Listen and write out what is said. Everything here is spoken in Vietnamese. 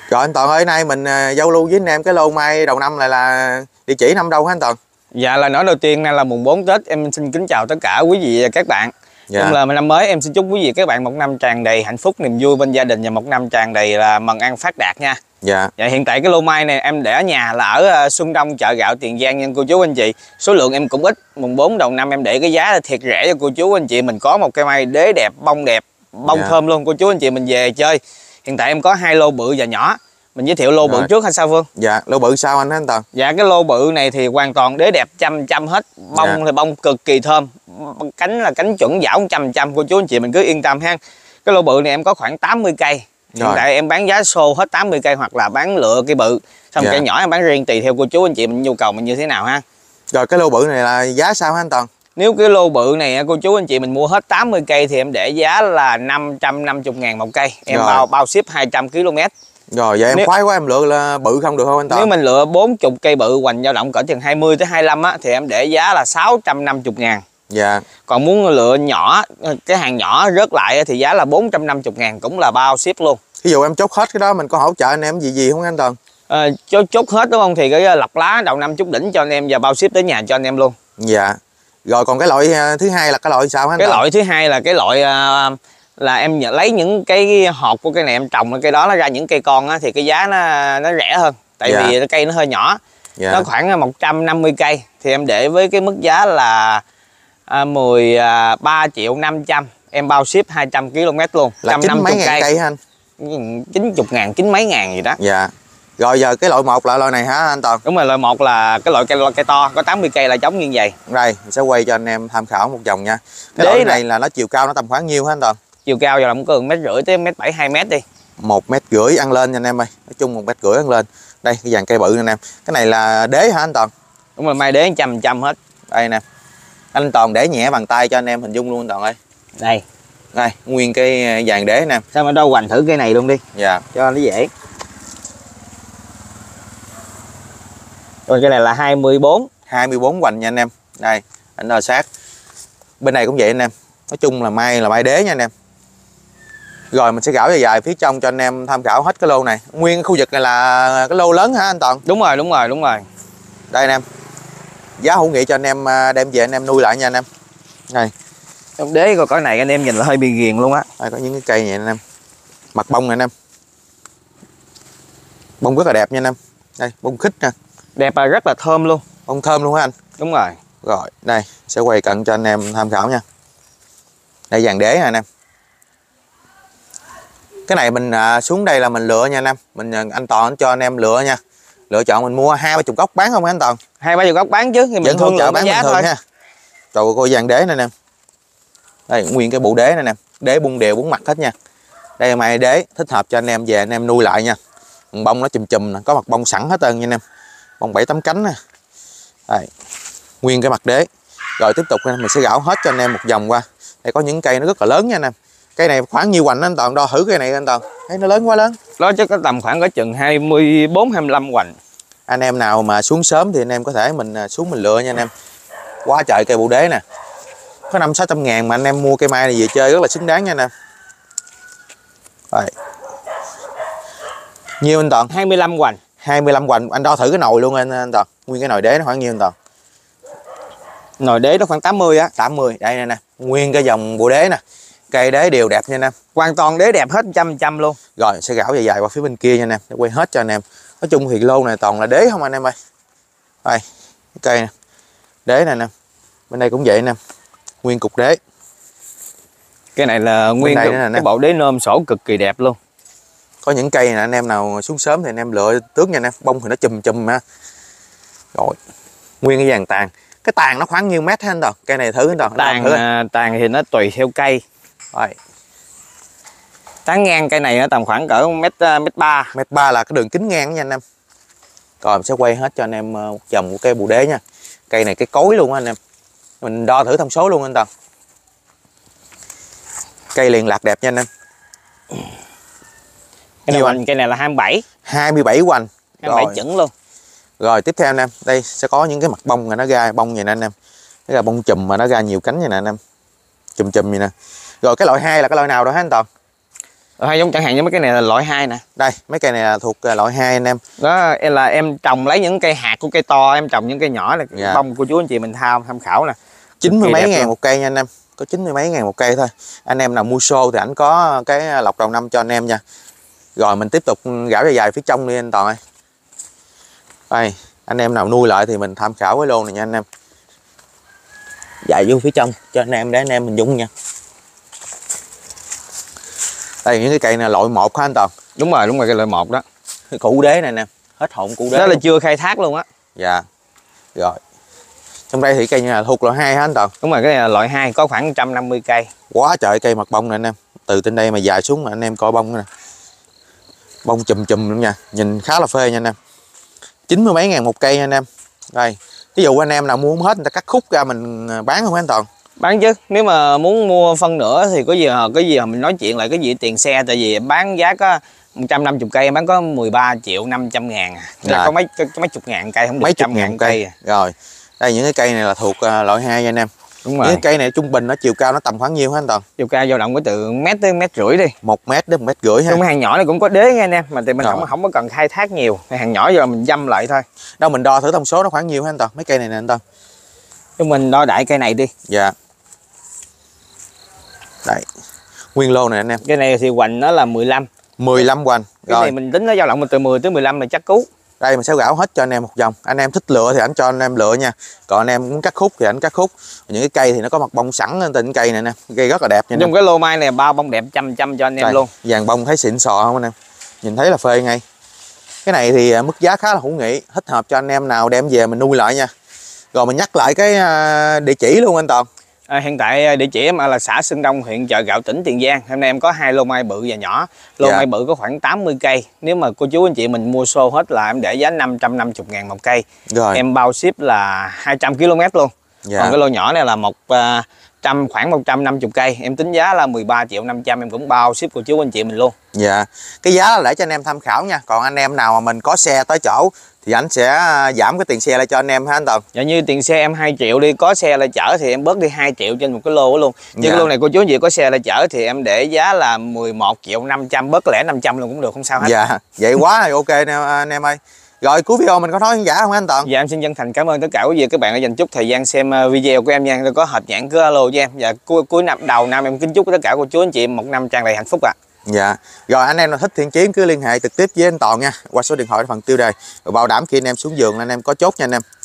Rồi anh Toàn ơi, nay mình giao lưu với anh em cái lô mai đầu năm này là địa chỉ nằm đâu hả anh Toàn? Dạ, lời nói đầu tiên nay là mùng 4 Tết, em xin kính chào tất cả quý vị và các bạn. Dạ. Trong lời năm mới em xin chúc quý vị và các bạn một năm tràn đầy hạnh phúc, niềm vui bên gia đình và một năm tràn đầy là mần ăn phát đạt nha. Dạ. Dạ, hiện tại cái lô mai này em để ở nhà là ở Xuân Đông, chợ gạo Tiền Giang nha cô chú anh chị. Số lượng em cũng ít, mùng 4 đầu năm em để cái giá là thiệt rẻ cho cô chú anh chị. Mình có một cây mai đế đẹp, bông Dạ. thơm luôn cô chú anh chị mình về chơi. Hiện tại em có 2 lô bự và nhỏ. Mình giới thiệu lô bự trước hay sao Vương? Dạ, lô bự sao anh Toàn? Dạ, cái lô bự này thì hoàn toàn đế đẹp trăm hết. Bông Dạ. thì bông cực kỳ thơm. Cánh là cánh chuẩn dảo 100%. Cô chú anh chị mình cứ yên tâm ha. Cái lô bự này em có khoảng 80 cây. Hiện tại em bán giá xô hết 80 cây hoặc là bán lựa cây bự. Xong cây nhỏ em bán riêng tùy theo cô chú anh chị mình nhu cầu mình như thế nào ha. Rồi cái lô bự này là giá sao hả anh Toàn? Nếu cái lô bự này cô chú anh chị mình mua hết 80 cây thì em để giá là 550.000 một cây. Em bao ship 200 km. Rồi vậy em khoái quá, em lựa là bự không được không anh Toàn? Nếu mình lựa 40 cây bự hoành dao động cỡ chừng 20 tới 25 á thì em để giá là 650.000. Dạ. Còn muốn lựa nhỏ, cái hàng nhỏ rớt lại thì giá là 450.000, cũng là bao ship luôn. Ví dụ em chốt hết cái đó mình có hỗ trợ anh em gì không anh Toàn? Chốt hết đúng không thì cái lọc lá đầu năm chút đỉnh cho anh em và bao ship tới nhà cho anh em luôn. Dạ. Rồi còn cái loại thứ hai là cái loại sao hả anh Cái Toàn? loại thứ hai là cái loại là em lấy những cái hột của cây này em trồng cây đó nó ra những cây con á, thì cái giá nó rẻ hơn. Tại vì cây nó hơi nhỏ. Nó khoảng 150 cây thì em để với cái mức giá là 13.500.000. Em bao ship 200 km luôn. Là 90 mấy ngàn cây hả anh? 90.000, 90 mấy ngàn gì đó. Dạ. Rồi giờ cái loại 1 là loại này hả anh Toàn? Đúng rồi, loại 1 là cái loại cây to, có 80 cây là giống như vậy. Đây, mình sẽ quay cho anh em tham khảo một vòng nha. Cái loại này là nó chiều cao nó tầm khoảng nhiêu hả anh Toàn? Chiều cao giờ là có 1,5 m tới 1,7 m, 2 m đi. 1,5 m ăn lên nha anh em ơi. Nói chung 1,5 m ăn lên. Đây cái dàn cây bự nè anh em. Cái này là đế hả anh Toàn? Đúng rồi, mai đế 100% hết. Đây nè. Anh Toàn để nhẹ bằng tay cho anh em hình dung luôn anh Toàn ơi. Đây. Đây, nguyên cái dàn đế nè. Sao mà đâu hoành thử cây này luôn đi. Dạ. Cho nó dễ. Rồi cái này là 24 hoành nha anh em. Đây, anh đo sát. Bên này cũng vậy anh em. Nói chung là mai đế nha anh em. Rồi mình sẽ gõ dài phía trong cho anh em tham khảo hết cái lô này. Nguyên khu vực này là cái lô lớn hả anh Toàn? Đúng rồi. Đây anh em. Giá hữu nghị cho anh em đem về anh em nuôi lại nha anh em. Đây. Trong đế coi cái này anh em nhìn là hơi bị ghiền luôn á. Đây có những cái cây này anh em. Mặt bông này anh em. Bông rất là đẹp nha anh em. Đây, bông khít nè. Đẹp và rất là thơm luôn. Bông thơm luôn hả anh? Đúng rồi. Rồi, đây, sẽ quay cận cho anh em tham khảo nha. Đây dàn đế nè anh em. Cái này mình xuống đây là mình lựa nha anh em. Anh Toàn cho anh em lựa nha. Lựa chọn mình mua 20-30 gốc bán không anh Toàn? 20-30 gốc bán chứ thì mình thương lượng bán giá thôi. Ha. Trời ơi, coi dàn đế này nè. Đây nguyên cái bộ đế này nè, đế bung đều 4 mặt hết nha. Đây là mai đế thích hợp cho anh em về anh em nuôi lại nha. Bông nó chùm nè, có mặt bông sẵn hết trơn nha anh em. Bông 7-8 cánh nè. Đây. Nguyên cái mặt đế. Rồi tiếp tục mình sẽ gõ hết cho anh em một vòng qua. Đây có những cây nó rất là lớn nha anh em. Cây này khoảng nhiêu hoành anh Toàn, đo thử cây này anh Toàn. Thấy nó lớn quá lớn. Nó chắc có tầm khoảng có chừng 24-25 hoành. Anh em nào mà xuống sớm thì anh em có thể mình xuống mình lựa nha anh em. Quá trời cây bộ đế nè. Có 500-600 ngàn mà anh em mua cây mai này về chơi rất là xứng đáng nha anh em. Rồi. Nhiêu anh Toàn? 25 hoành. 25 hoành, anh đo thử cái nồi luôn anh Toàn. Nguyên cái nồi đế nó khoảng nhiêu anh Toàn? Nồi đế nó khoảng 80 á. 80, đây nè. Nguyên cái dòng bộ đế nè. Cây đế đều đẹp nha anh em. Hoàn toàn đế đẹp hết 100% luôn. Rồi sẽ gảo dài qua phía bên kia nha anh em, để quay hết cho anh em. Nói chung thì lô này toàn là đế không anh em ơi. Đây, cái cây nè. Đế này nè. Bên đây cũng vậy nè. Nguyên cục đế. Cái này là nguyên cái bộ đế nôm sổ cực kỳ đẹp luôn. Có những cây này anh em nào xuống sớm thì anh em lựa tước nha anh em. Bông thì nó chùm ha. Rồi. Nguyên cái dàn tàn. Cái tàn nó khoảng nhiêu mét hả anh Toàn? Cây này thử anh Toàn. Tàn thì nó tùy theo cây. Rồi. Tán ngang cây này nó tầm khoảng cỡ mét 3. Mét 3 là cái đường kính ngang nha anh em. Rồi mình sẽ quay hết cho anh em một vòng của cây bồ đế nha. Cây này cái cối luôn á anh em. Mình đo thử thông số luôn anh Toàn. Cây liền lạc đẹp nha anh em. Cây này là 27. 27 hoành. 27 chuẩn luôn. Rồi tiếp theo anh em, đây sẽ có những cái mặt bông mà nó ra bông vậy nè anh em. Nó ra bông chùm mà nó ra nhiều cánh vậy nè anh em. Chùm vậy nè. Rồi cái loại 2 là cái loại nào đó hả anh Toàn? Hay giống chẳng hạn như mấy cái này là loại 2 nè. Đây mấy cây này là thuộc loại 2 anh em. Đó là em trồng lấy những cây hạt của cây to, em trồng những cây nhỏ này. Dạ. Bông của chú anh chị mình tham khảo nè. 90 mấy ngàn một cây nha anh em, có 90 mấy ngàn một cây thôi. Anh em nào mua xô thì ảnh có cái lọc đầu năm cho anh em nha. Rồi mình tiếp tục gạo dài phía trong đi anh Toàn ơi. Đây anh em nào nuôi lại thì mình tham khảo cái lô này nha anh em. Dài vô phía trong cho anh em để anh em mình dung nha. Đây những cái cây này loại 1 hả anh Toàn? Đúng rồi cái loại 1 đó. Cái củ đế này nè, hết hồn củ đế. Đó là chưa khai thác luôn á. Dạ. Rồi. Trong đây thì cây này là thuộc loại 2 hả anh Toàn? Đúng rồi, cái này là loại 2, có khoảng 150 cây. Quá trời cây mặt bông nè anh em. Từ trên đây mà dài xuống là anh em coi bông nè. Bông chùm luôn nha, nhìn khá là phê nha anh em. 90 mấy ngàn một cây nha anh em. Đây, ví dụ anh em nào mua không hết người ta cắt khúc ra mình bán không anh Toàn? Bán chứ, nếu mà muốn mua phân nữa thì có gì mình nói chuyện lại cái gì tiền xe, tại vì bán giá có 150 cây em bán có 13 triệu 500 ngàn. Là có mấy chục ngàn cây, không được mấy chục trăm ngàn cây. Rồi. Đây những cái cây này là thuộc loại 2 nha anh em. Đúng rồi. Những cái cây này trung bình nó chiều cao nó tầm khoảng nhiêu hả anh Toàn? Chiều cao dao động có từ 1 tới 1,5 mét đi. 1 mét đến 1,5 mét ha. Trong hàng nhỏ này cũng có đế nha anh em, mà thì mình không có cần khai thác nhiều. Hàng nhỏ giờ mình dăm lại thôi. Đâu mình đo thử thông số nó khoảng nhiêu hả anh Toàn? Mấy cây này nè anh Toàn. Cho mình đo đại cây này đi. Dạ. Đây. Nguyên lô này anh em. Cái này thì hoành nó là 15. 15 hoành. Cái này mình tính nó dao động từ 10 tới 15 là chắc cứu. Đây mình sẽ gạo hết cho anh em một vòng. Anh em thích lựa thì anh cho anh em lựa nha. Còn anh em muốn cắt khúc thì anh cắt khúc. Những cái cây thì nó có mặt bông sẵn trên cây này nè. Cây rất là đẹp nha. Trong cái lô mai này bao bông đẹp trăm cho anh em luôn. Vàng bông thấy xịn sò không anh em? Nhìn thấy là phê ngay. Cái này thì mức giá khá là hữu nghị, thích hợp cho anh em nào đem về mình nuôi lại nha. Rồi mình nhắc lại cái địa chỉ luôn anh Toàn. Hiện tại địa chỉ em là xã Sơn Đông, huyện Chợ Gạo, tỉnh Tiền Giang. Hôm nay em có 2 lô mai bự và nhỏ. Lô mai bự có khoảng 80 cây. Nếu mà cô chú anh chị mình mua xô hết là em để giá 550 ngàn một cây. Rồi. Em bao ship là 200 km luôn. Còn cái lô nhỏ này là khoảng 150 cây. Em tính giá là 13 triệu 500, em cũng bao ship của chú anh chị mình luôn. Dạ. Cái giá là để cho anh em tham khảo nha. Còn anh em nào mà mình có xe tới chỗ thì anh sẽ giảm cái tiền xe lại cho anh em ha anh Toàn. Dạ, như tiền xe em 2 triệu đi, có xe lại chở thì em bớt đi 2 triệu trên một cái lô đó luôn. Nhưng cái lô này cô chú anh chị có xe lại chở thì em để giá là 11 triệu 500, bớt lẻ 500 luôn cũng được, không sao hết. Dạ, vậy quá thì ok anh em ơi. Rồi cuối video mình có nói khán giả không anh Toàn? Dạ em xin chân thành cảm ơn tất cả quý vị các bạn đã dành chút thời gian xem video của em nha. Tôi có hợp nhãn cứ alo cho em. Dạ cuối năm đầu năm em kính chúc tất cả cô chú anh chị một năm tràn đầy hạnh phúc ạ. Dạ. Rồi anh em nào thích thiện chiến cứ liên hệ trực tiếp với anh Toàn nha, qua số điện thoại ở phần tiêu đề. Rồi bảo đảm khi anh em xuống giường là anh em có chốt nha anh em.